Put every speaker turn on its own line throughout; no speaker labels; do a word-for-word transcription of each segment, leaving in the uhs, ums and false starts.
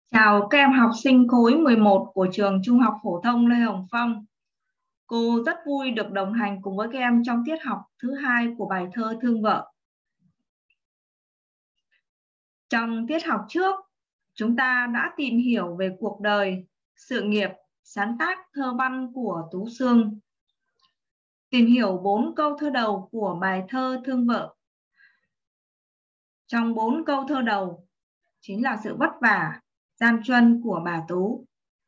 Chào các em học sinh khối mười một của trường Trung học phổ thông Lê Hồng Phong. Cô rất vui được đồng hành cùng với các em trong tiết học thứ hai của bài thơ Thương Vợ. Trong tiết học trước, chúng ta đã tìm hiểu về cuộc đời, sự nghiệp, sáng tác thơ văn của Tú Xương. Tìm hiểu bốn câu thơ đầu của bài thơ Thương Vợ. Trong bốn câu thơ đầu chính là sự vất vả, gian truân của bà Tú.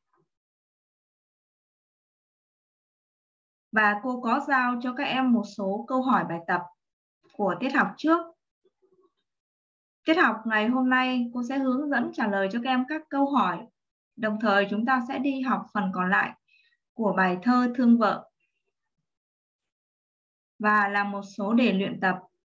Và cô có giao cho các em một số câu hỏi bài tập của tiết học trước. Tiết học ngày hôm nay cô sẽ hướng dẫn trả lời cho các em các câu hỏi. Đồng thời chúng ta sẽ đi học phần còn lại của bài thơ Thương Vợ và làm một số đề luyện tập.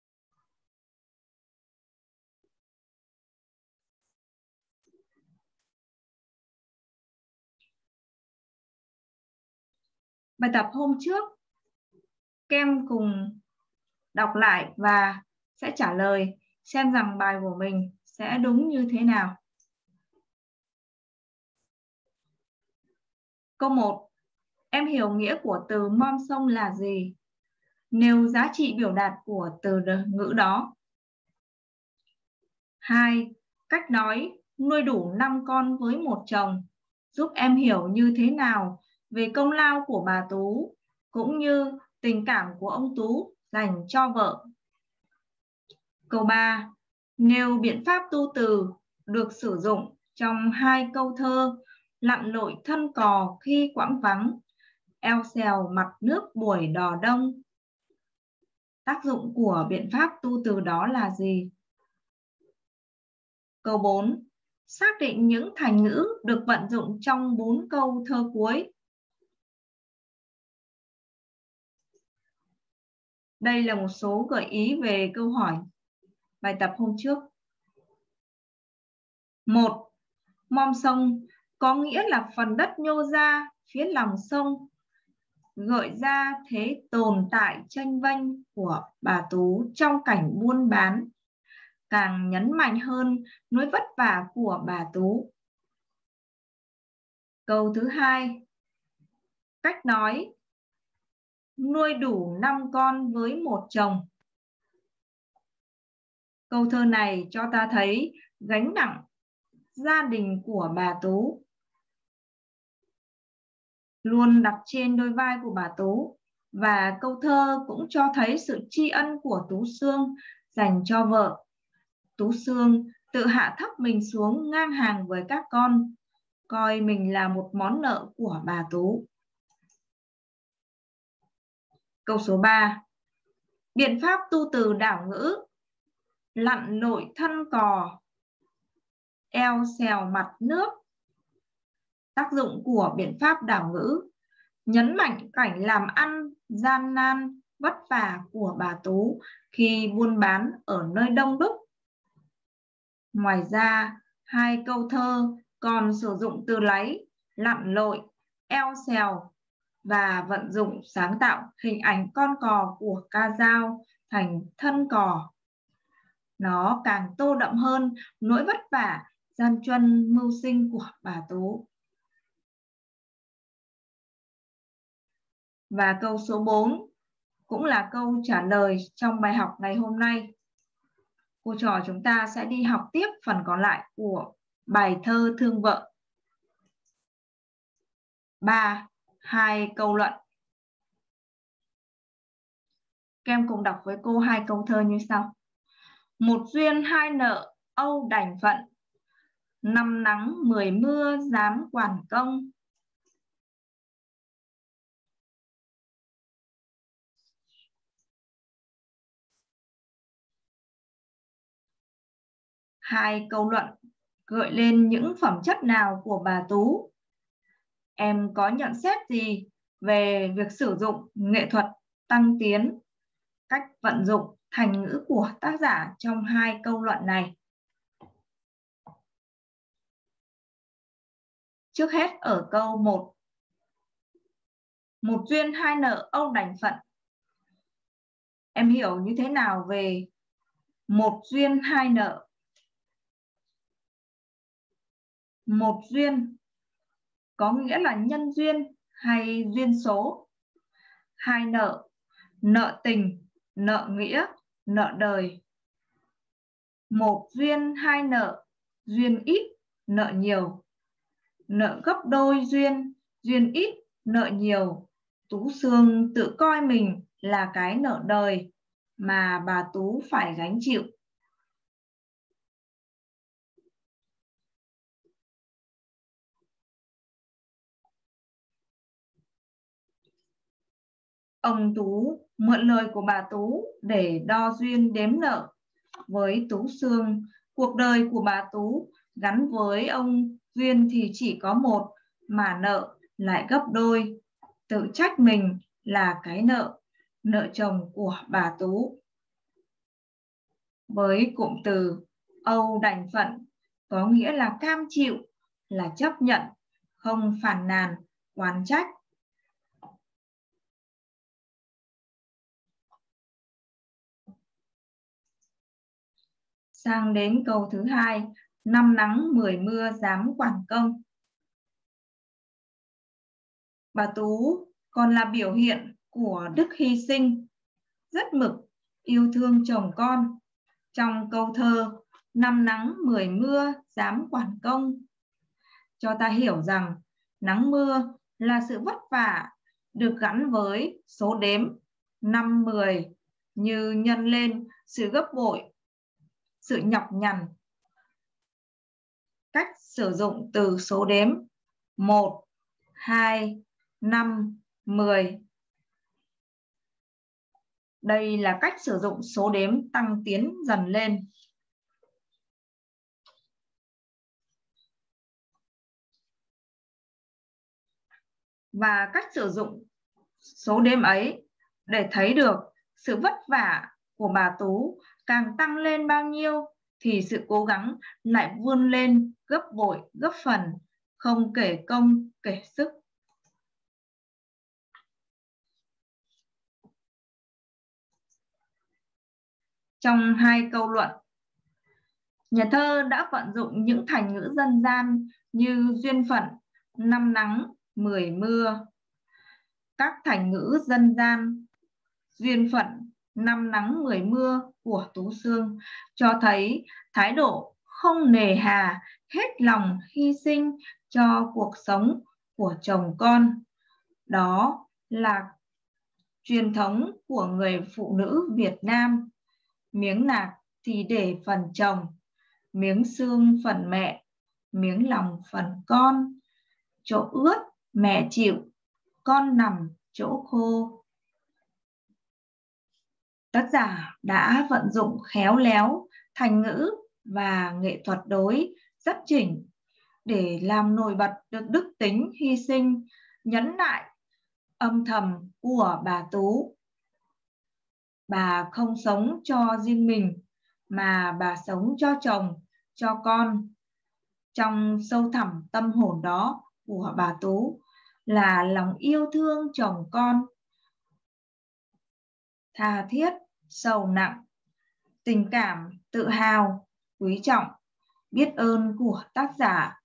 Bài tập hôm trước, các em cùng đọc lại và sẽ trả lời xem rằng bài của mình sẽ đúng như thế nào. Câu một. Em hiểu nghĩa của từ mom sông là gì? Nêu giá trị biểu đạt của từ ngữ đó. Hai. Cách nói nuôi đủ năm con với một chồng giúp em hiểu như thế nào về công lao của bà Tú cũng như tình cảm của ông Tú dành cho vợ. Câu ba. Nêu biện pháp tu từ được sử dụng trong hai câu thơ lặn lội thân cò khi quãng vắng, eo xèo mặt nước buổi đò đông. Tác dụng của biện pháp tu từ đó là gì? Câu bốn. Xác định những thành ngữ được vận dụng trong bốn câu thơ cuối. Đây là một số gợi ý về câu hỏi bài tập hôm trước. Một. Mom sông có nghĩa là phần đất nhô ra phía lòng sông, gợi ra thế tồn tại chênh vênh của bà Tú trong cảnh buôn bán, càng nhấn mạnh hơn nỗi vất vả của bà Tú. Câu thứ hai. Cách nói nuôi đủ năm con với một chồng. Câu thơ này cho ta thấy gánh nặng gia đình của bà Tú luôn đặt trên đôi vai của bà Tú, và câu thơ cũng cho thấy sự tri ân của Tú Xương dành cho vợ. Tú Xương tự hạ thấp mình xuống ngang hàng với các con, coi mình là một món nợ của bà Tú. Câu số ba. Biện pháp tu từ đảo ngữ lặn lội thân cò, eo xèo mặt nước. Tác dụng của biện pháp đảo ngữ nhấn mạnh cảnh làm ăn gian nan vất vả của bà Tú khi buôn bán ở nơi đông đúc. Ngoài ra, hai câu thơ còn sử dụng từ láy, lặn lội, eo xèo và vận dụng sáng tạo hình ảnh con cò của ca dao thành thân cò. Nó càng tô đậm hơn nỗi vất vả, gian truân mưu sinh của bà Tú. Và câu số bốn cũng là câu trả lời trong bài học ngày hôm nay. Cô trò chúng ta sẽ đi học tiếp phần còn lại của bài thơ Thương Vợ. ba. Hai câu luận. Các em cùng đọc với cô hai câu thơ như sau. Một duyên hai nợ âu đành phận, năm nắng mười mưa dám quản công. Hai câu luận gợi lên những phẩm chất nào của bà Tú? Em có nhận xét gì về việc sử dụng nghệ thuật tăng tiến, cách vận dụng thành ngữ của tác giả trong hai câu luận này? Trước hết ở câu một. Một duyên hai nợ âu đành phận. Em hiểu như thế nào về một duyên hai nợ? Một duyên có nghĩa là nhân duyên hay duyên số. Hai nợ, nợ tình, nợ nghĩa, nợ đời. Một duyên hai nợ, duyên ít, nợ nhiều. Nợ gấp đôi duyên, duyên ít, nợ nhiều. Tú Sương tự coi mình là cái nợ đời mà bà Tú phải gánh chịu. Ông Tú mượn lời của bà Tú để đo duyên đếm nợ với Tú Sương. Cuộc đời của bà Tú gắn với ông duyên thì chỉ có một, mà nợ lại gấp đôi. Tự trách mình là cái nợ, nợ chồng của bà Tú. Với cụm từ âu đành phận có nghĩa là cam chịu, là chấp nhận, không phàn nàn, oán trách. Sang đến câu thứ hai, năm nắng mười mưa dám quản công. Bà Tú còn là biểu hiện của đức hy sinh, rất mực, yêu thương chồng con. Trong câu thơ năm nắng mười mưa dám quản công, cho ta hiểu rằng nắng mưa là sự vất vả được gắn với số đếm năm mười, như nhân lên sự gấp bội, sự nhọc nhằn. Cách sử dụng từ số đếm một, hai, năm, mười. Đây là cách sử dụng số đếm tăng tiến dần lên. Và cách sử dụng số đếm ấy để thấy được sự vất vả của bà Tú càng tăng lên bao nhiêu thì sự cố gắng lại vươn lên gấp bội gấp phần, không kể công kể sức. Trong hai câu luận, nhà thơ đã vận dụng những thành ngữ dân gian như duyên phận, năm nắng, mười mưa. Các thành ngữ dân gian duyên phận, năm nắng, mười mưa của Tú Sương cho thấy thái độ không nề hà, hết lòng hy sinh cho cuộc sống của chồng con. Đó là truyền thống của người phụ nữ Việt Nam. Miếng nạc thì để phần chồng, miếng xương phần mẹ, miếng lòng phần con. Chỗ ướt mẹ chịu, con nằm chỗ khô. Tác giả đã vận dụng khéo léo thành ngữ và nghệ thuật đối rất chỉnh để làm nổi bật được đức tính hy sinh, nhẫn nại, âm thầm của bà Tú. Bà không sống cho riêng mình mà bà sống cho chồng, cho con. Trong sâu thẳm tâm hồn đó của bà Tú là lòng yêu thương chồng con, tha thiết, sâu nặng, tình cảm tự hào, quý trọng, biết ơn của tác giả.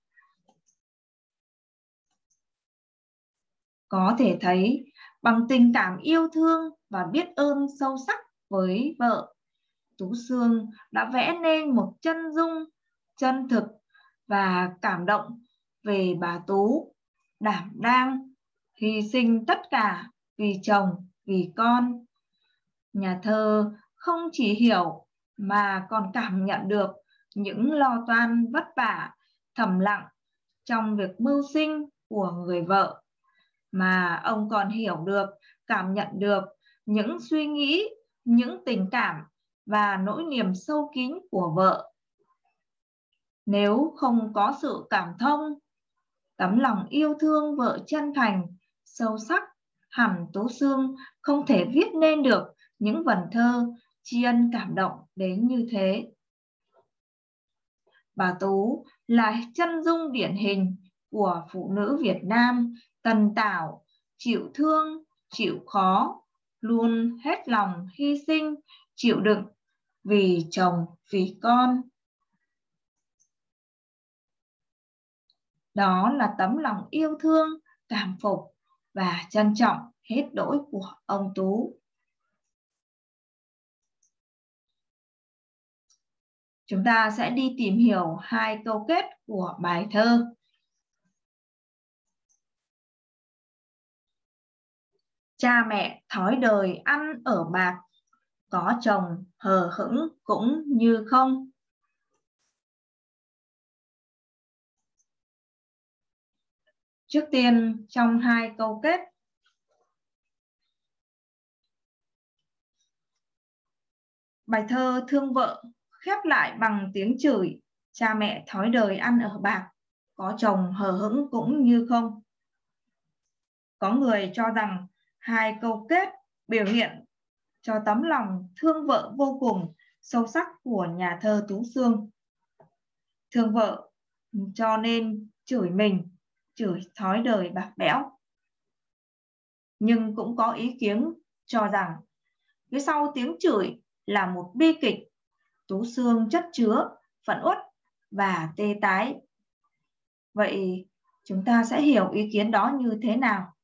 Có thể thấy bằng tình cảm yêu thương và biết ơn sâu sắc với vợ, Tú Sương đã vẽ nên một chân dung chân thực và cảm động về bà Tú, đảm đang, hy sinh tất cả vì chồng, vì con. Nhà thơ không chỉ hiểu mà còn cảm nhận được những lo toan vất vả, thầm lặng trong việc mưu sinh của người vợ, mà ông còn hiểu được, cảm nhận được những suy nghĩ, những tình cảm và nỗi niềm sâu kín của vợ. Nếu không có sự cảm thông, tấm lòng yêu thương vợ chân thành, sâu sắc, hẳn Tú Sương không thể viết nên được những vần thơ tri ân cảm động đến như thế. Bà Tú là chân dung điển hình của phụ nữ Việt Nam tần tảo, chịu thương, chịu khó, luôn hết lòng hy sinh, chịu đựng vì chồng, vì con. Đó là tấm lòng yêu thương, cảm phục và trân trọng hết đỗi của ông Tú. Chúng ta sẽ đi tìm hiểu hai câu kết của bài thơ. Cha mẹ thói đời ăn ở bạc, có chồng hờ hững cũng như không. Trước tiên, trong hai câu kết, bài thơ thương vợ khép lại bằng tiếng chửi: cha mẹ thói đời ăn ở bạc, có chồng hờ hững cũng như không. Có người cho rằng hai câu kết biểu hiện cho tấm lòng thương vợ vô cùng sâu sắc của nhà thơ Tú Xương. Thương vợ cho nên chửi mình, chửi thói đời bạc bẽo. Nhưng cũng có ý kiến cho rằng phía sau tiếng chửi là một bi kịch Tú Xương chất chứa phẫn uất và tê tái. Vậy chúng ta sẽ hiểu ý kiến đó như thế nào?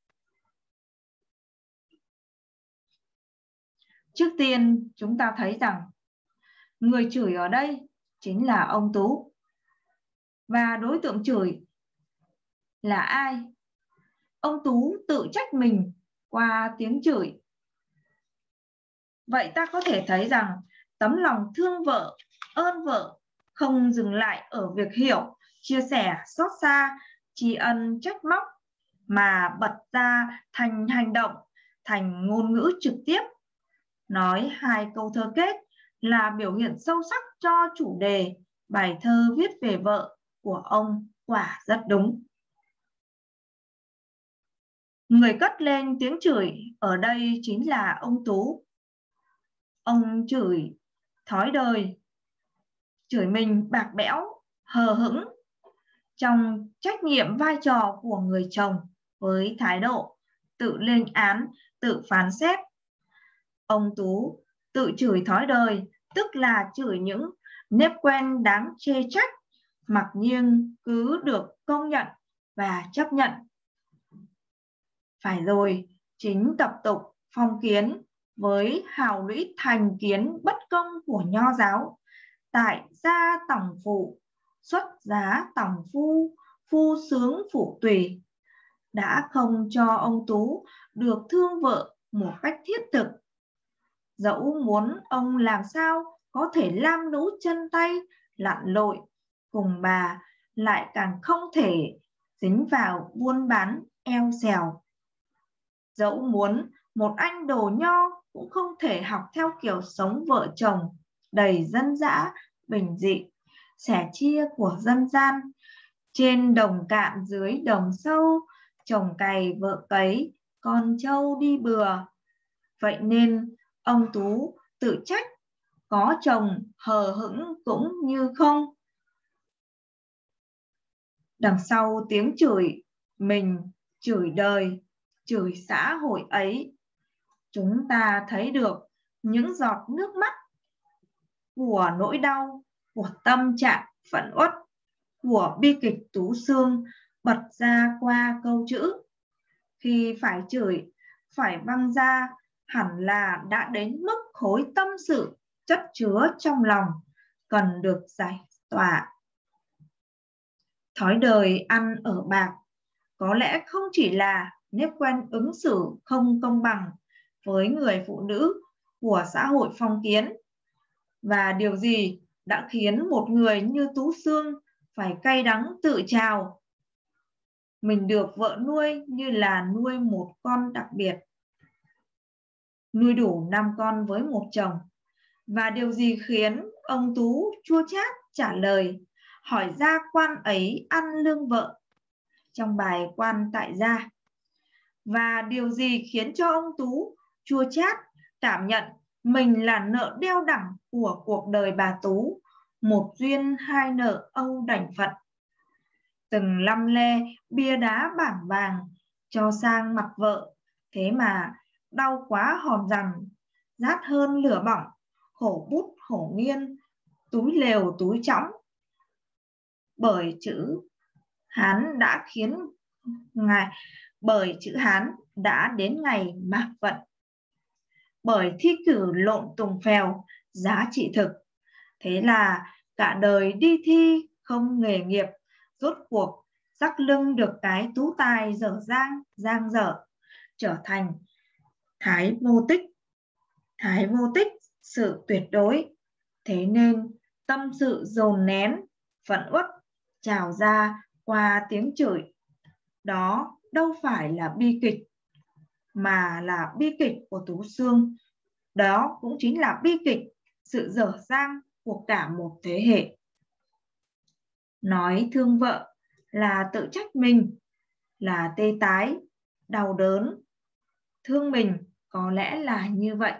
Trước tiên, chúng ta thấy rằng người chửi ở đây chính là ông Tú. Và đối tượng chửi là ai? Ông Tú tự trách mình qua tiếng chửi. Vậy ta có thể thấy rằng tấm lòng thương vợ, ơn vợ không dừng lại ở việc hiểu, chia sẻ, xót xa, tri ân, trách móc, mà bật ra thành hành động, thành ngôn ngữ trực tiếp. Nói hai câu thơ kết là biểu hiện sâu sắc cho chủ đề bài thơ viết về vợ của ông quả rất đúng. Người cất lên tiếng chửi ở đây chính là ông Tú. Ông chửi thói đời, chửi mình bạc bẽo, hờ hững trong trách nhiệm vai trò của người chồng với thái độ tự lên án, tự phán xét. Ông Tú tự chửi thói đời, tức là chửi những nếp quen đáng chê trách, mặc nhiên cứ được công nhận và chấp nhận. Phải rồi, chính tập tục, phong kiến với hào lũy thành kiến bất công của nho giáo, tại gia tòng phụ, xuất giá tòng phu, phu sướng phụ tùy, đã không cho ông Tú được thương vợ một cách thiết thực. Dẫu muốn ông làm sao có thể lam lũ chân tay, lặn lội cùng bà, lại càng không thể dính vào buôn bán eo xèo. Dẫu muốn một anh đồ nho cũng không thể học theo kiểu sống vợ chồng đầy dân dã, bình dị, sẻ chia của dân gian, trên đồng cạn dưới đồng sâu, chồng cày vợ cấy, con trâu đi bừa. Vậy nên ông Tú tự trách có chồng hờ hững cũng như không. Đằng sau tiếng chửi mình, chửi đời, chửi xã hội ấy, chúng ta thấy được những giọt nước mắt của nỗi đau, của tâm trạng phẫn uất, của bi kịch Tú Xương bật ra qua câu chữ. Khi phải chửi, phải văng ra, hẳn là đã đến mức khối tâm sự chất chứa trong lòng, cần được giải tỏa. Thói đời ăn ở bạc có lẽ không chỉ là nếp quen ứng xử không công bằng với người phụ nữ của xã hội phong kiến. Và điều gì đã khiến một người như Tú Xương phải cay đắng tự trào mình được vợ nuôi như là nuôi một con đặc biệt, nuôi đủ năm con với một chồng. Và điều gì khiến ông Tú chua chát trả lời hỏi gia quan ấy ăn lương vợ trong bài Quan tại gia? Và điều gì khiến cho ông Tú chua chát cảm nhận mình là nợ đeo đẳng của cuộc đời bà Tú, một duyên hai nợ âu đành phận? Từng lăm le bia đá bảng vàng cho sang mặt vợ, thế mà đau quá hòn rằng, rát hơn lửa bỏng, khổ bút khổ nghiên, túi lều túi trõng. Bởi chữ Hán đã khiến ngài bởi chữ Hán đã đến ngày mạc vận. Bởi thi cử lộn tùng phèo, giá trị thực. Thế là cả đời đi thi không nghề nghiệp, rốt cuộc rắc lưng được cái tú tài dở dang, giang dở, trở thành thái vô tích. Thái vô tích, sự tuyệt đối. Thế nên tâm sự dồn nén, phẫn uất, trào ra qua tiếng chửi. Đó đâu phải là bi kịch, mà là bi kịch của Tú Xương. Đó cũng chính là bi kịch, sự dở dang của cả một thế hệ. Nói thương vợ là tự trách mình, là tê tái, đau đớn. Thương mình có lẽ là như vậy.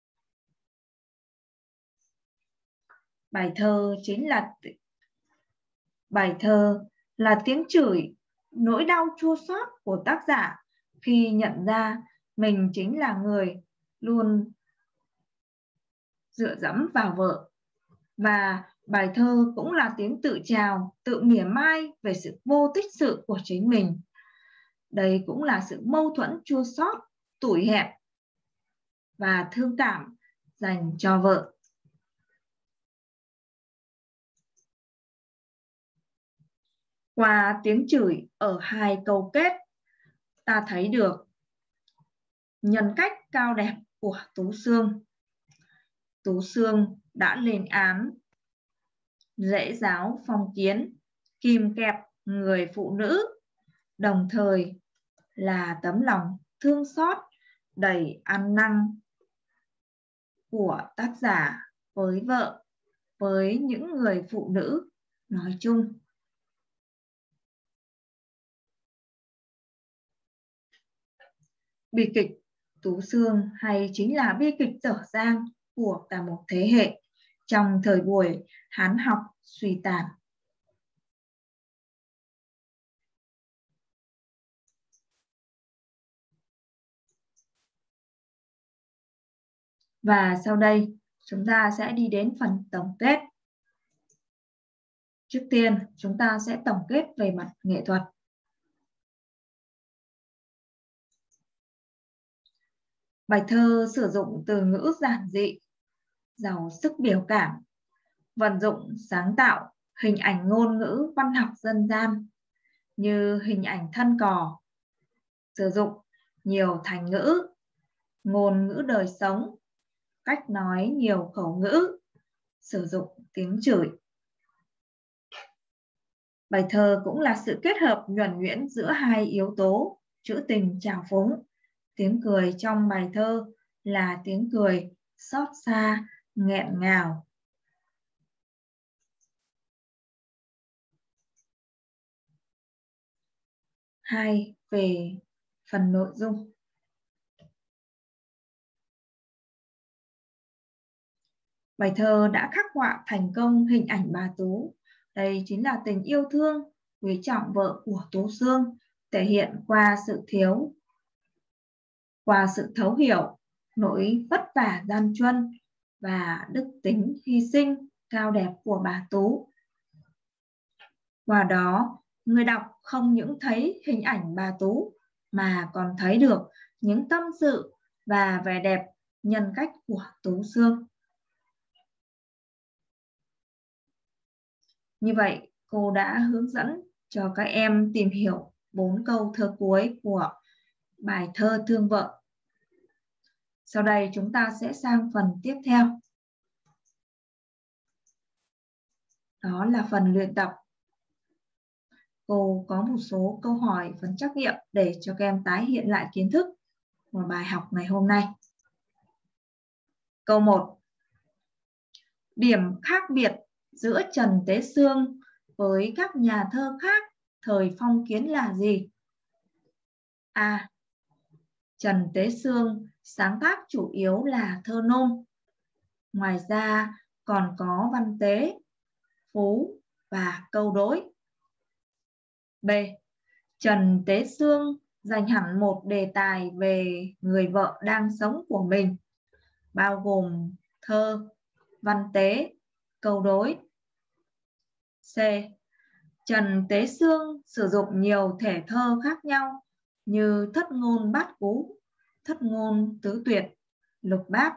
Bài thơ chính là bài thơ là tiếng chửi, nỗi đau chua xót của tác giả khi nhận ra mình chính là người luôn dựa dẫm vào vợ. Và bài thơ cũng là tiếng tự trào, tự mỉa mai về sự vô tích sự của chính mình. Đây cũng là sự mâu thuẫn chua xót, tủi hẹn và thương cảm dành cho vợ. Qua tiếng chửi ở hai câu kết, ta thấy được nhân cách cao đẹp của Tú Xương. Tú Xương đã lên án rễ giáo phong kiến, kìm kẹp người phụ nữ, đồng thời là tấm lòng thương xót đầy ăn năn của tác giả với vợ, với những người phụ nữ nói chung. Bi kịch Tú Xương hay chính là bi kịch dở dang của cả một thế hệ trong thời buổi Hán học suy tàn. Và sau đây chúng ta sẽ đi đến phần tổng kết. Trước tiên chúng ta sẽ tổng kết về mặt nghệ thuật. Bài thơ sử dụng từ ngữ giản dị, giàu sức biểu cảm, vận dụng sáng tạo hình ảnh ngôn ngữ văn học dân gian như hình ảnh thân cò, sử dụng nhiều thành ngữ, ngôn ngữ đời sống, cách nói nhiều khẩu ngữ, sử dụng tiếng chửi. Bài thơ cũng là sự kết hợp nhuần nhuyễn giữa hai yếu tố, trữ tình trào phúng. Tiếng cười trong bài thơ là tiếng cười xót xa, nghẹn ngào. Hai, về phần nội dung. Bài thơ đã khắc họa thành công hình ảnh bà Tú. Đây chính là tình yêu thương, quý trọng vợ của Tú Xương, thể hiện qua sự thiếu, qua sự thấu hiểu, nỗi vất vả gian truân và đức tính hy sinh cao đẹp của bà Tú. Qua đó, người đọc không những thấy hình ảnh bà Tú mà còn thấy được những tâm sự và vẻ đẹp nhân cách của Tú Xương. Như vậy, cô đã hướng dẫn cho các em tìm hiểu bốn câu thơ cuối của bài thơ Thương Vợ. Sau đây chúng ta sẽ sang phần tiếp theo. Đó là phần luyện tập. Cô có một số câu hỏi phần trắc nghiệm để cho các em tái hiện lại kiến thức của bài học ngày hôm nay. Câu một. Điểm khác biệt giữa Trần Tế Xương với các nhà thơ khác thời phong kiến là gì? A. Trần Tế Xương sáng tác chủ yếu là thơ nôm. Ngoài ra còn có văn tế, phú và câu đối. B. Trần Tế Xương dành hẳn một đề tài về người vợ đang sống của mình, bao gồm thơ, văn tế, câu đối. C. Trần Tế Xương sử dụng nhiều thể thơ khác nhau như Thất Ngôn Bát Cú, Thất Ngôn Tứ Tuyệt, Lục Bát.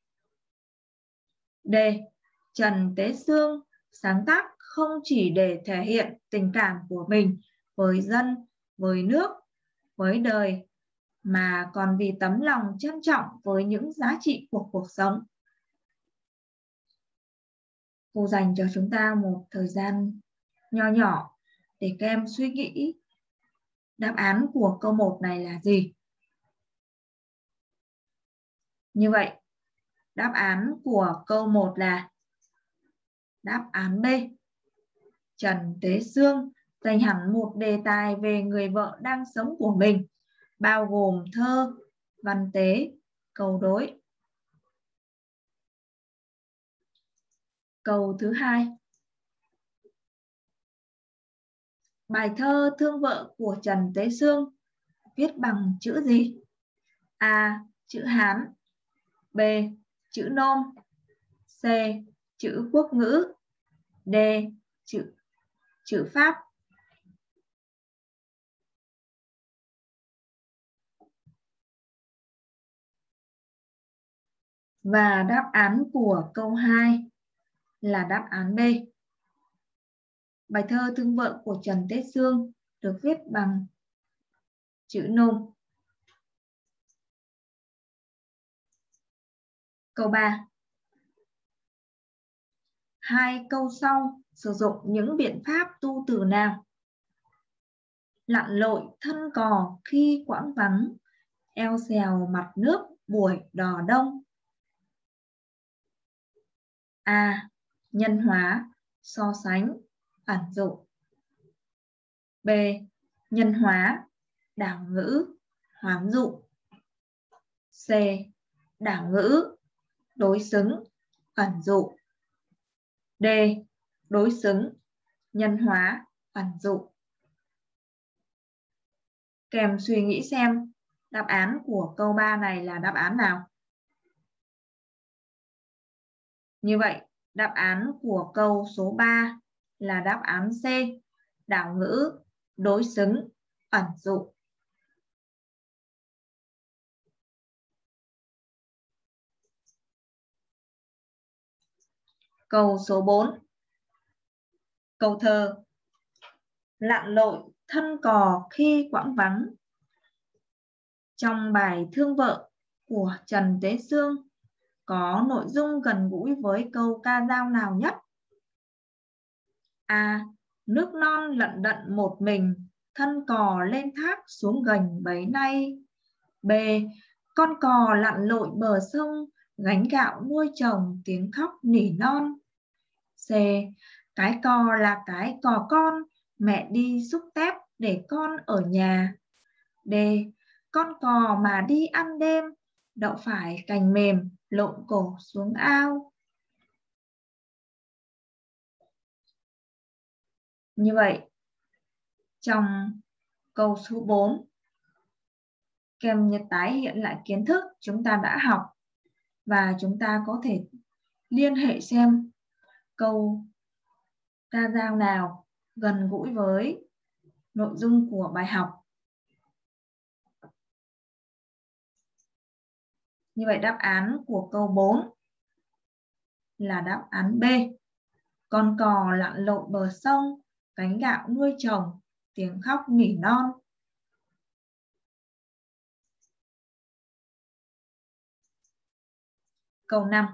D. Trần Tế Xương sáng tác không chỉ để thể hiện tình cảm của mình với dân, với nước, với đời, mà còn vì tấm lòng trân trọng với những giá trị của cuộc sống. Cô dành cho chúng ta một thời gian nho nhỏ để các em suy nghĩ đáp án của câu một này là gì. Như vậy, đáp án của câu một là đáp án B. Trần Tế Xương dành hẳn một đề tài về người vợ đang sống của mình, bao gồm thơ, văn tế, câu đối. Câu thứ hai. Bài thơ Thương Vợ của Trần Tế Xương viết bằng chữ gì? A. Chữ Hán. B. Chữ Nôm. C. Chữ quốc ngữ. D. Chữ, chữ Pháp. Và đáp án của câu hai là đáp án B. Bài thơ Thương Vợ của Trần Tế Xương được viết bằng chữ Nôm. Câu ba. Hai câu sau sử dụng những biện pháp tu từ nào? Lặn lội thân cò khi quãng vắng, eo xèo mặt nước buổi đò đông. A. Nhân hóa, so sánh, ẩn dụ. B. Nhân hóa, đảo ngữ, hoán dụ. C. Đảo ngữ, đối xứng, ẩn dụ. D. Đối xứng, nhân hóa, ẩn dụ. Kèm suy nghĩ xem đáp án của câu ba này là đáp án nào. Như vậy, đáp án của câu số ba là đáp án C, đảo ngữ, đối xứng, ẩn dụ. Câu số bốn. Câu thơ Lặn lội thân cò khi quãng vắng. Trong bài Thương Vợ của Trần Tế Xương có nội dung gần gũi với câu ca dao nào nhất? A. Nước non lận đận một mình, thân cò lên thác xuống gành bấy nay. B. Con cò lặn lội bờ sông, gánh gạo nuôi chồng tiếng khóc nỉ non. C. Cái cò là cái cò con, mẹ đi xúc tép để con ở nhà. D. Con cò mà đi ăn đêm, đậu phải cành mềm, lộn cổ xuống ao. Như vậy, trong câu số bốn, kèm nhật tái hiện lại kiến thức chúng ta đã học và chúng ta có thể liên hệ xem câu ca dao nào gần gũi với nội dung của bài học. Như vậy đáp án của câu bốn là đáp án B. Con cò lặn lội bờ sông, gánh gạo nuôi chồng, tiếng khóc nỉ non. Câu năm.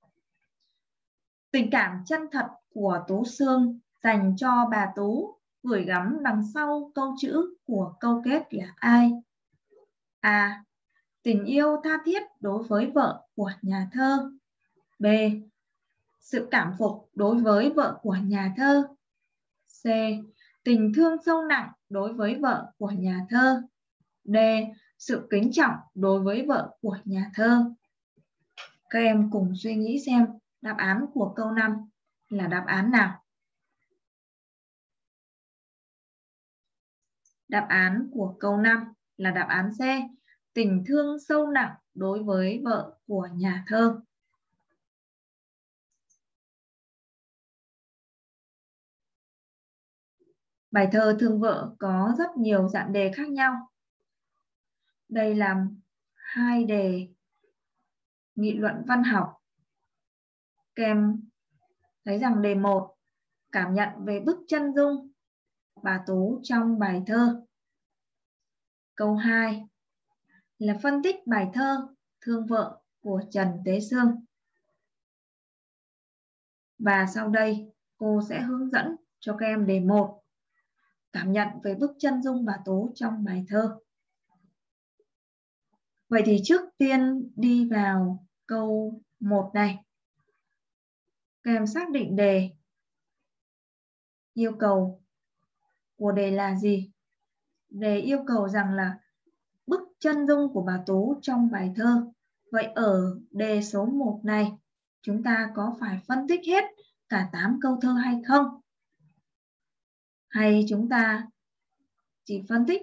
Tình cảm chân thật của Tú Xương dành cho bà Tú gửi gắm đằng sau câu chữ của câu kết là ai? A. Tình yêu tha thiết đối với vợ của nhà thơ. B. Sự cảm phục đối với vợ của nhà thơ. C. Tình thương sâu nặng đối với vợ của nhà thơ. D. Sự kính trọng đối với vợ của nhà thơ. Các em cùng suy nghĩ xem đáp án của câu năm là đáp án nào. Đáp án của câu năm là đáp án C, tình thương sâu nặng đối với vợ của nhà thơ. Bài thơ Thương Vợ có rất nhiều dạng đề khác nhau. Đây là hai đề nghị luận văn học. Các em thấy rằng đề một cảm nhận về bức chân dung bà Tú trong bài thơ. Câu hai là phân tích bài thơ Thương Vợ của Trần Tế Xương. Và sau đây cô sẽ hướng dẫn cho các em đề một, cảm nhận về bức chân dung bà Tú trong bài thơ. Vậy thì trước tiên đi vào câu một này. Các em xác định đề. Yêu cầu của đề là gì? Đề yêu cầu rằng là bức chân dung của bà Tú trong bài thơ. Vậy ở đề số một này, chúng ta có phải phân tích hết cả tám câu thơ hay không? Hay chúng ta chỉ phân tích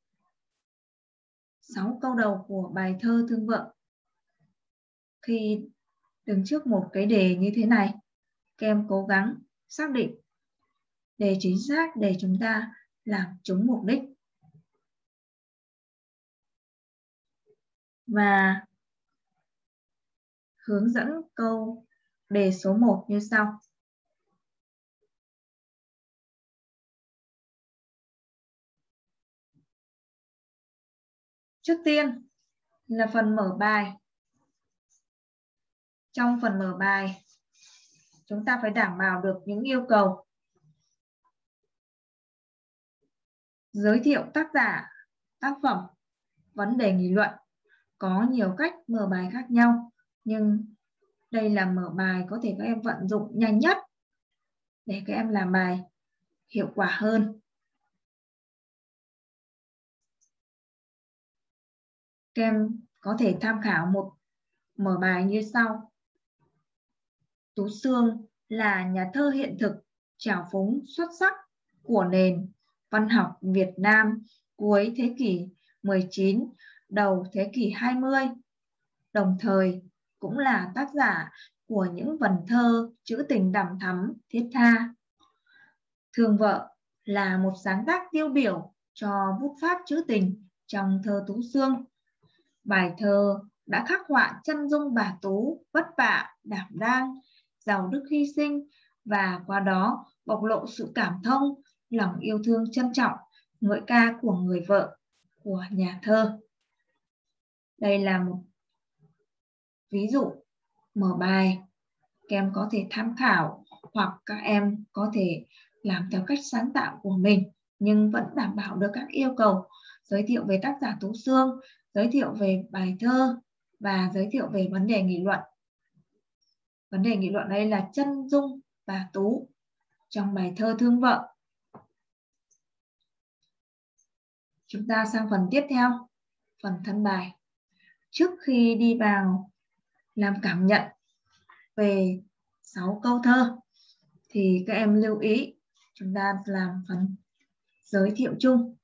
sáu câu đầu của bài thơ Thương Vợ? Khi đứng trước một cái đề như thế này, các em cố gắng xác định đề chính xác để chúng ta làm trúng mục đích. Và hướng dẫn câu đề số một như sau. Trước tiên là phần mở bài. Trong phần mở bài, chúng ta phải đảm bảo được những yêu cầu. Giới thiệu tác giả, tác phẩm, vấn đề nghị luận. Có nhiều cách mở bài khác nhau, nhưng đây là mở bài có thể các em vận dụng nhanh nhất để các em làm bài hiệu quả hơn. Các em có thể tham khảo một mở bài như sau. Tú Xương là nhà thơ hiện thực, trào phúng xuất sắc của nền văn học Việt Nam cuối thế kỷ mười chín, đầu thế kỷ hai mươi, đồng thời cũng là tác giả của những vần thơ trữ tình đằm thắm, thiết tha. Thương Vợ là một sáng tác tiêu biểu cho bút pháp trữ tình trong thơ Tú Xương. Bài thơ đã khắc họa chân dung bà Tú vất vả, đảm đang, giàu đức hy sinh và qua đó bộc lộ sự cảm thông, lòng yêu thương trân trọng, ngợi ca của người vợ của nhà thơ. Đây là một ví dụ mở bài, các em có thể tham khảo hoặc các em có thể làm theo cách sáng tạo của mình nhưng vẫn đảm bảo được các yêu cầu. Giới thiệu về tác giả Tú Xương, giới thiệu về bài thơ và giới thiệu về vấn đề nghị luận. Vấn đề nghị luận đây là chân dung bà Tú trong bài thơ Thương Vợ. Chúng ta sang phần tiếp theo, phần thân bài. Trước khi đi vào làm cảm nhận về sáu câu thơ thì các em lưu ý chúng ta làm phần giới thiệu chung.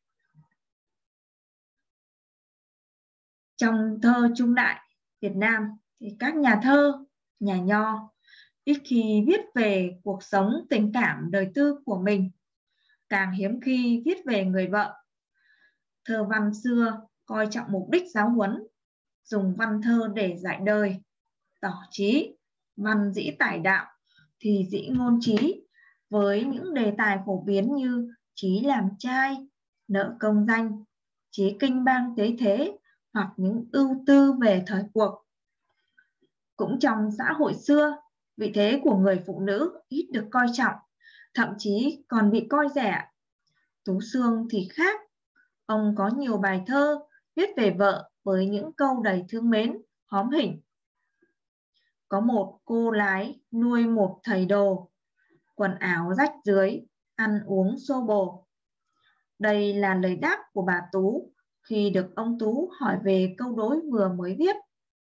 Trong thơ trung đại Việt Nam thì các nhà thơ, nhà nho ít khi viết về cuộc sống tình cảm đời tư của mình, càng hiếm khi viết về người vợ. Thơ văn xưa coi trọng mục đích giáo huấn, dùng văn thơ để dạy đời, tỏ trí, văn dĩ tải đạo, thì dĩ ngôn trí, với những đề tài phổ biến như trí làm trai, nợ công danh, trí kinh bang tế thế, hoặc những ưu tư về thời cuộc. Cũng trong xã hội xưa, vị thế của người phụ nữ ít được coi trọng, thậm chí còn bị coi rẻ. Tú Xương thì khác. Ông có nhiều bài thơ viết về vợ với những câu đầy thương mến, hóm hỉnh. Có một cô lái nuôi một thầy đồ, quần áo rách rưới, ăn uống xô bồ. Đây là lời đáp của bà Tú khi được ông Tú hỏi về câu đối vừa mới viết.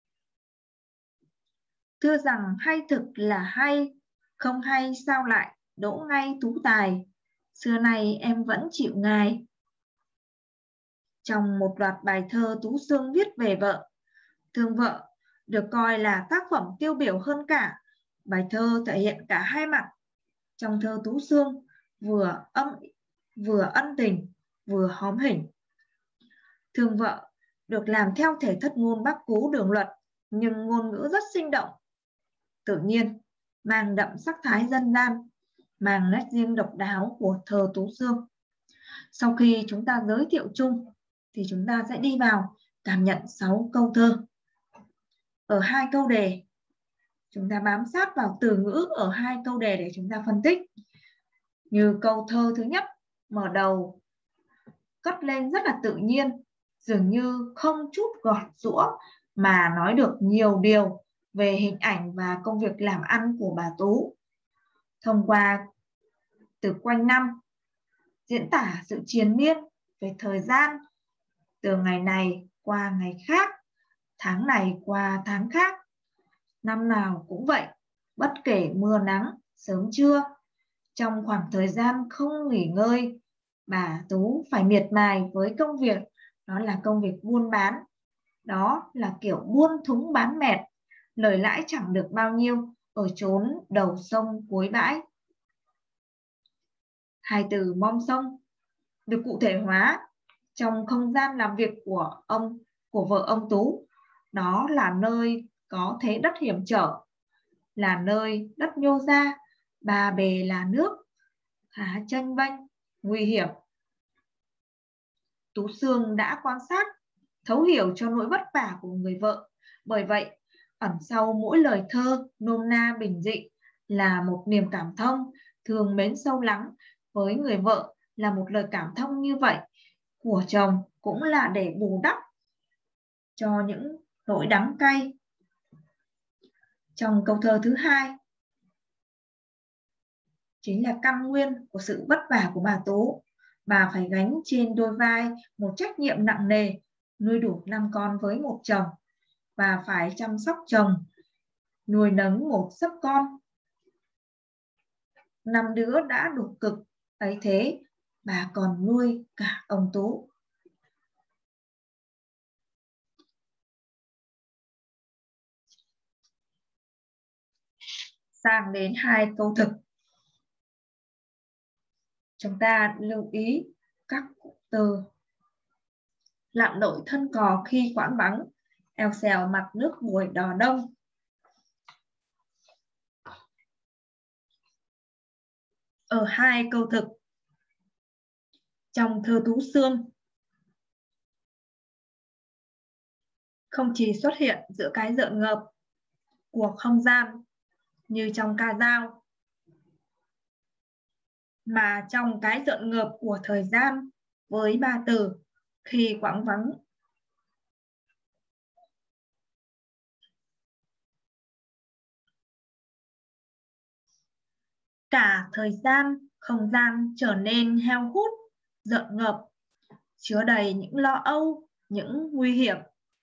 Thưa rằng hay thực là hay, không hay sao lại đỗ ngay tú tài, xưa nay em vẫn chịu ngài. Trong một loạt bài thơ Tú Xương viết về vợ, Thương Vợ được coi là tác phẩm tiêu biểu hơn cả. Bài thơ thể hiện cả hai mặt. Trong thơ Tú Xương vừa âm vừa ân tình, vừa hóm hỉnh. Thương vợ được làm theo thể thất ngôn Bắc Cú Đường Luật, nhưng ngôn ngữ rất sinh động, tự nhiên, mang đậm sắc thái dân gian, mang nét riêng độc đáo của thơ Tú Xương. Sau khi chúng ta giới thiệu chung, thì chúng ta sẽ đi vào cảm nhận sáu câu thơ. Ở hai câu đề, chúng ta bám sát vào từ ngữ ở hai câu đề để chúng ta phân tích. Như câu thơ thứ nhất, mở đầu cất lên rất là tự nhiên, dường như không chút gọt giũa mà nói được nhiều điều về hình ảnh và công việc làm ăn của bà Tú. Thông qua từ quanh năm, diễn tả sự triền miên về thời gian, từ ngày này qua ngày khác, tháng này qua tháng khác, năm nào cũng vậy, bất kể mưa nắng, sớm trưa. Trong khoảng thời gian không nghỉ ngơi, bà Tú phải miệt mài với công việc, đó là công việc buôn bán. Đó là kiểu buôn thúng bán mẹt, lời lãi chẳng được bao nhiêu, ở chốn đầu sông cuối bãi. Hai từ mong sông được cụ thể hóa trong không gian làm việc của ông, của vợ ông Tú. Đó là nơi có thế đất hiểm trở, là nơi đất nhô ra, ba bề là nước, khá chênh vênh, nguy hiểm. Tú Xương đã quan sát, thấu hiểu cho nỗi vất vả của người vợ. Bởi vậy, ẩn sau mỗi lời thơ nôm na bình dị là một niềm cảm thông, thương mến sâu lắng. Với người vợ là một lời cảm thông như vậy của chồng cũng là để bù đắp cho những nỗi đắng cay. Trong câu thơ thứ hai, chính là căn nguyên của sự vất vả của bà Tú. Bà phải gánh trên đôi vai một trách nhiệm nặng nề, nuôi đủ năm con với một chồng, và phải chăm sóc chồng, nuôi nấng một giấc con. Năm đứa đã đủ cực, ấy thế bà còn nuôi cả ông Tú. Sang đến hai câu thực. Chúng ta lưu ý các cụm từ: lặn lội thân cò khi quãng vắng, eo xèo mặt nước buổi đò đông. Ở hai câu thực trong thơ Tú Xương, không chỉ xuất hiện giữa cái rợn ngợp của không gian như trong ca dao, mà trong cái rợn ngợp của thời gian với ba từ khi quãng vắng. Cả thời gian, không gian trở nên heo hút, rợn ngợp, chứa đầy những lo âu, những nguy hiểm.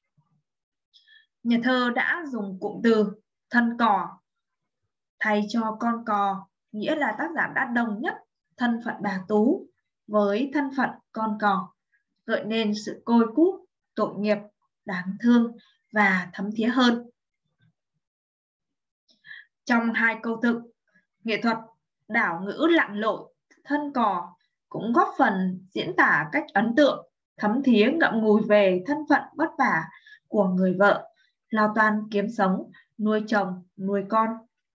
Nhà thơ đã dùng cụm từ thân cò thay cho con cò, nghĩa là tác giả đã đồng nhất thân phận bà Tú với thân phận con cò, gợi nên sự côi cút, tội nghiệp, đáng thương và thấm thía hơn. Trong hai câu thực, nghệ thuật đảo ngữ lặn lội thân cò cũng góp phần diễn tả cách ấn tượng, thấm thía ngậm ngùi về thân phận vất vả của người vợ, lao toan kiếm sống, nuôi chồng, nuôi con.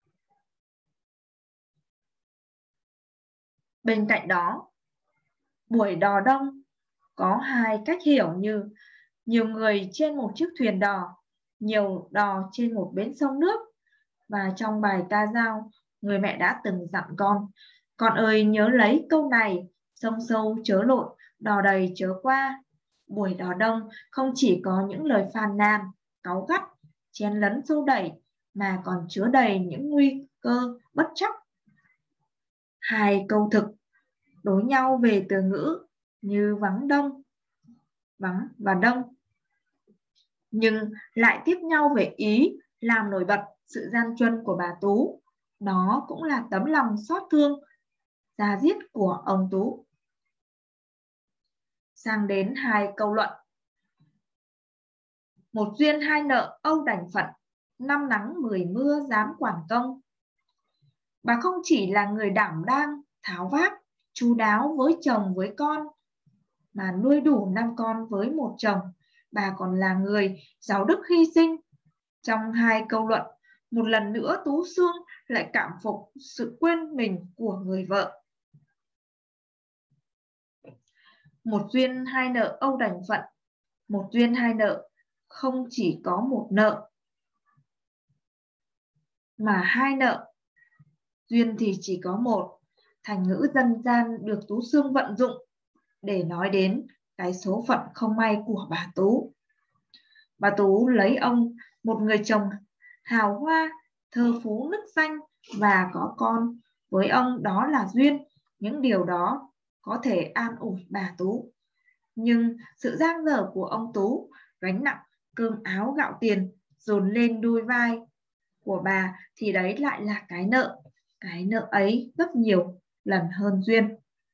Bên cạnh đó, buổi đò đông có hai cách hiểu như nhiều người trên một chiếc thuyền đò, nhiều đò trên một bến sông nước. Và trong bài ca dao, người mẹ đã từng dặn con: con ơi nhớ lấy câu này, sông sâu chớ lội, đò đầy chớ qua. Buổi đò đông không chỉ có những lời phàn nàn, cáu gắt, chen lấn xô đẩy, mà còn chứa đầy những nguy cơ bất trắc. Hai câu thực đối nhau về từ ngữ như vắng đông, vắng và đông, nhưng lại tiếp nhau về ý làm nổi bật sự gian truân của bà Tú. Đó cũng là tấm lòng xót thương, da diết của ông Tú. Sang đến hai câu luận. Một duyên hai nợ âu đành phận, năm nắng mười mưa dám quản công. Bà không chỉ là người đảm đang, tháo vát, chu đáo với chồng với con, mà nuôi đủ năm con với một chồng. Bà còn là người giàu đức hy sinh. Trong hai câu luận, một lần nữa Tú Xương lại cảm phục sự quên mình của người vợ. Một duyên hai nợ âu đành phận. Một duyên hai nợ không chỉ có một nợ, mà hai nợ. Duyên thì chỉ có một. Thành ngữ dân gian được Tú Xương vận dụng để nói đến cái số phận không may của bà Tú. Bà Tú lấy ông, một người chồng hào hoa, thơ phú nức danh và có con với ông, đó là duyên. Những điều đó có thể an ủi bà Tú. Nhưng sự dang dở của ông Tú, gánh nặng cơm áo gạo tiền dồn lên đôi vai của bà, thì đấy lại là cái nợ. Cái nợ ấy gấp nhiều lần hơn duyên.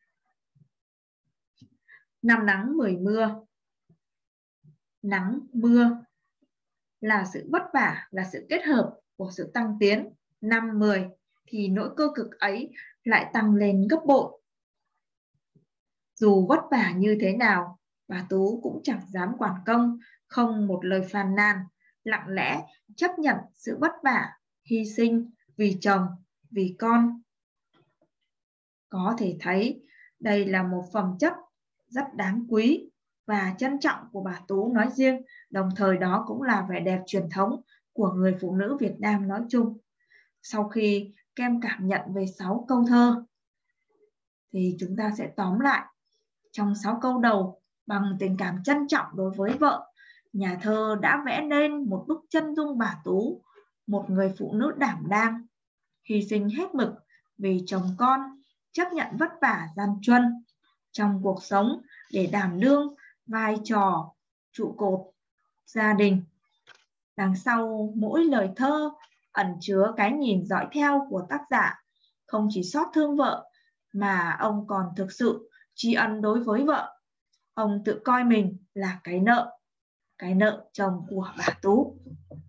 Năm nắng mười mưa. Nắng mưa là sự vất vả, là sự kết hợp của sự tăng tiến. Năm mười thì nỗi cơ cực ấy lại tăng lên gấp bội. Dù vất vả như thế nào, bà Tú cũng chẳng dám quản công, không một lời phàn nàn, lặng lẽ chấp nhận sự vất vả, hy sinh vì chồng, vì con. Có thể thấy đây là một phẩm chất rất đáng quý và trân trọng của bà Tú nói riêng, đồng thời đó cũng là vẻ đẹp truyền thống của người phụ nữ Việt Nam nói chung. Sau khi các em cảm nhận về sáu câu thơ, thì chúng ta sẽ tóm lại. Trong sáu câu đầu, bằng tình cảm trân trọng đối với vợ, nhà thơ đã vẽ nên một bức chân dung bà Tú, một người phụ nữ đảm đang, hy sinh hết mực vì chồng con, chấp nhận vất vả gian truân trong cuộc sống để đảm đương vai trò trụ cột gia đình. Đằng sau mỗi lời thơ ẩn chứa cái nhìn dõi theo của tác giả, không chỉ xót thương vợ mà ông còn thực sự tri ân đối với vợ. Ông tự coi mình là cái nợ, cái nợ chồng của bà Tú.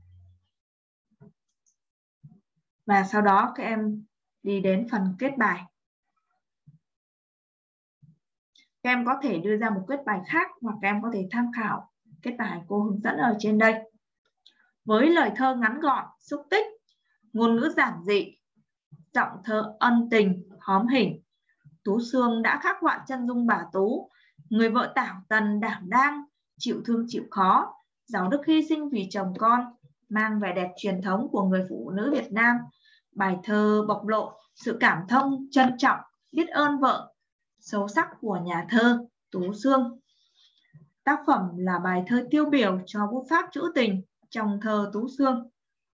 Và sau đó các em đi đến phần kết bài. Các em có thể đưa ra một kết bài khác, hoặc các em có thể tham khảo kết bài cô hướng dẫn ở trên đây. Với lời thơ ngắn gọn, xúc tích, ngôn ngữ giản dị, giọng thơ ân tình, hóm hỉnh, Tú Xương đã khắc họa chân dung bà Tú, người vợ tảo tần đảm đang, chịu thương chịu khó, giàu đức hy sinh vì chồng con, mang vẻ đẹp truyền thống của người phụ nữ Việt Nam. Bài thơ bộc lộ sự cảm thông, trân trọng, biết ơn vợ, sâu sắc của nhà thơ Tú Xương. Tác phẩm là bài thơ tiêu biểu cho bút pháp trữ tình trong thơ Tú Xương.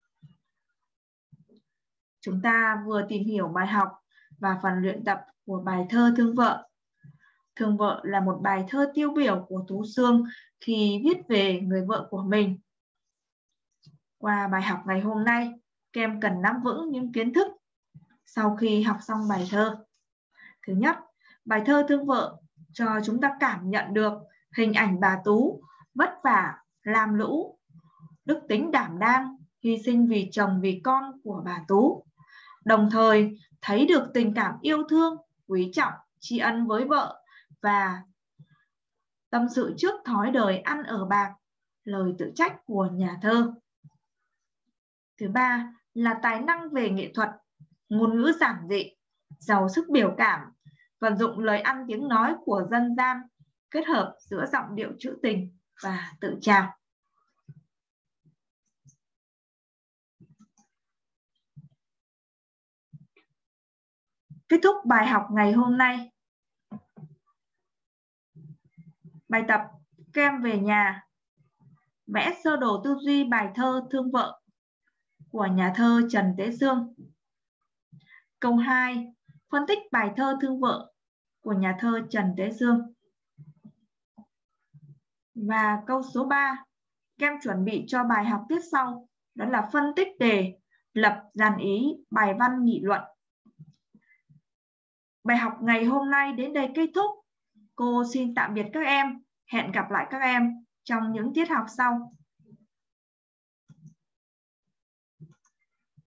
Chúng ta vừa tìm hiểu bài học và phần luyện tập của bài thơ Thương Vợ. Thương Vợ là một bài thơ tiêu biểu của Tú Xương khi viết về người vợ của mình. Qua bài học ngày hôm nay, các em cần nắm vững những kiến thức sau khi học xong bài thơ. Thứ nhất, bài thơ Thương Vợ cho chúng ta cảm nhận được hình ảnh bà Tú vất vả, lam lũ, đức tính đảm đang, hy sinh vì chồng vì con của bà Tú. Đồng thời thấy được tình cảm yêu thương, quý trọng, tri ân với vợ và tâm sự trước thói đời ăn ở bạc, lời tự trách của nhà thơ. Thứ ba là tài năng về nghệ thuật, ngôn ngữ giản dị, giàu sức biểu cảm, vận dụng lời ăn tiếng nói của dân gian, kết hợp giữa giọng điệu trữ tình và tự trào. Kết thúc bài học ngày hôm nay. Bài tập, các em về nhà vẽ sơ đồ tư duy bài thơ Thương Vợ của nhà thơ Trần Tế Sương. Câu hai, phân tích bài thơ Thương Vợ của nhà thơ Trần Tế Sương. Và câu số ba, các em chuẩn bị cho bài học tiếp sau, đó là phân tích đề, lập dàn ý bài văn nghị luận. Bài học ngày hôm nay đến đây kết thúc. Cô xin tạm biệt các em. Hẹn gặp lại các em trong những tiết học sau.